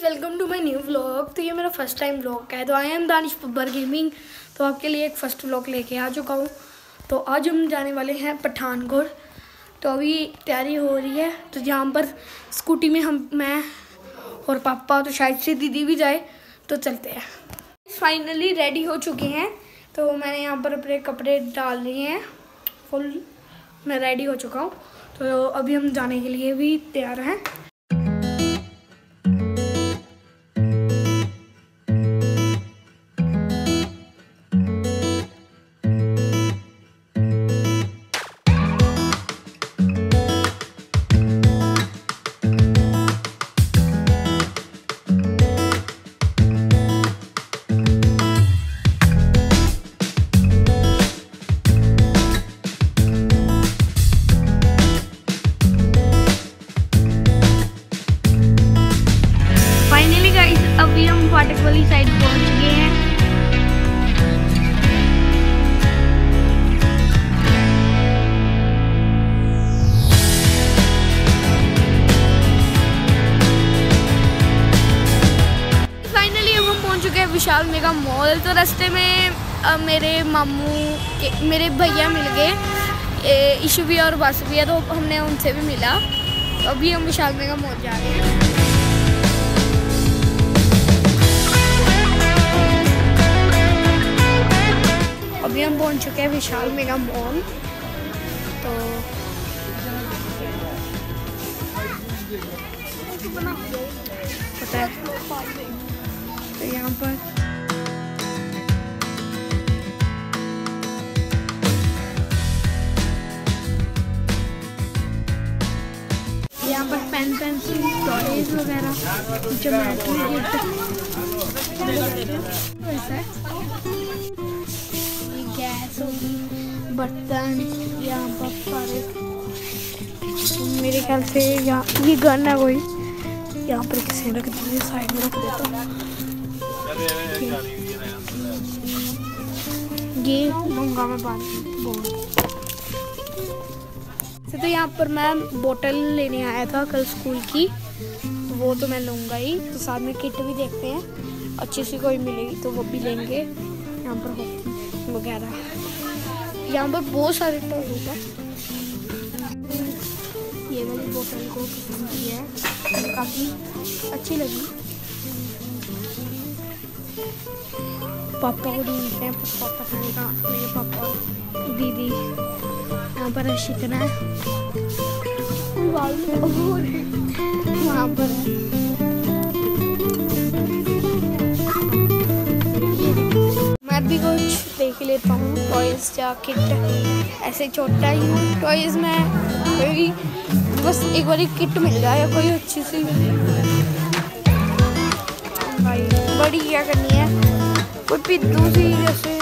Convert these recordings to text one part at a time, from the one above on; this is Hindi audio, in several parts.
Welcome to my new vlog. तो ये मेरा फर्स्ट टाइम व्लॉग है। तो I am Danish Babbar gaming. तो आपके लिए एक फ़र्स्ट व्लॉग लेके आ चुका हूँ। तो आज हम जाने वाले हैं पठानकोट। तो अभी तैयारी हो रही है। तो यहाँ पर स्कूटी में मैं और पापा, तो शायद से दीदी भी जाए। तो चलते हैं। फाइनली रेडी हो चुके हैं। तो मैंने यहाँ पर अपने कपड़े डाल लिए हैं फुल। मैं रेडी हो चुका हूँ। तो अभी हम जाने के लिए भी तैयार हैं। अभी हम फाटक वाली साइड पहुंच गए हैं। फाइनली अब हम पहुंच चुके हैं विशाल मेगा मॉल। तो रास्ते में मेरे मेरे भैया मिल गए, ईशु भी और बस भी है। तो हमने उनसे भी मिला। तो अभी हम विशाल मेगा मॉल जा रहे हैं। अभी हम पहुंच चुके हैं विशाल मेगा मॉल। तो पता है तो यहाँ पर पेन पेंसिल टॉयज वगैरह ज्योमेट्री गैस होगी, बर्तन, यहाँ पर सारे। मेरे ख्याल से यहाँ ये गन है कोई, यहाँ पर किसी ने रख दी, साइड में रख देता। ये लूँगा मैं बाद में। तो यहाँ पर मैं बोतल लेने आया था कल स्कूल की, वो तो मैं लूँगा ही। तो साथ में किट भी देखते हैं, अच्छी सी कोई मिलेगी तो वो भी लेंगे। यहाँ पर वगैरह, यहाँ पर बहुत सारे टॉय होता है। ये वाली बोतल को पसंद की है, काफ़ी अच्छी लगी। पापा को ढूंढते हैं, पापा खाएगा। मेरे पापा, दीदी, यहाँ पर अशिकन है, वहाँ पर है। मैं भी कुछ देख लेता हूँ टॉयज या किट। ऐसे छोटा ही हूँ टॉयज में, कोई बस एक बार किट मिल जाए या कोई अच्छी सी। भाई बड़ी क्या करनी है, कोई पिद्दू सी जैसे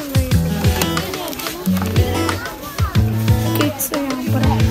किट्स यहाँ पर है।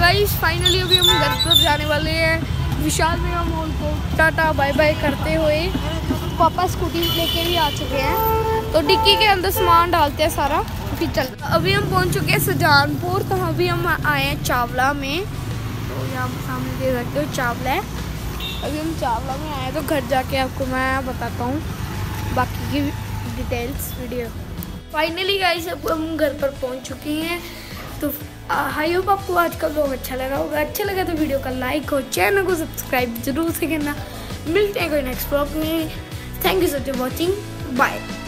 गाइस फाइनली अभी हम घर पर जाने वाले हैं। विशाल मेगा मॉल को टाटा बाय बाय करते हुए पापा स्कूटी लेके भी आ चुके हैं, तो डिक्की के अंदर सामान डालते हैं सारा, फिर चल। अभी हम पहुंच चुके हैं सुजानपुर, तो अभी हम आए हैं चावला में, तो यहाँ सामने देख सकते हो चावला है। अभी हम चावला में आए, तो घर जाके आपको मैं बताता हूँ बाकी की डिटेल्स वीडियो। फाइनली गाइस अब हम घर पर पहुँच चुके हैं। तो आई होप आपको आज का व्लॉग अच्छा लगा होगा। अच्छा लगा तो वीडियो का लाइक और चैनल को सब्सक्राइब जरूर से करना। मिलते हैं कोई नेक्स्ट व्लॉग में। Thank you so much for watching, bye.